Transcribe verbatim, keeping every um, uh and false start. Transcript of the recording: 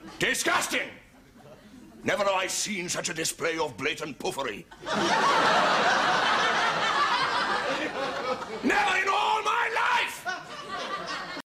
Disgusting! Never have I seen such a display of blatant poofery.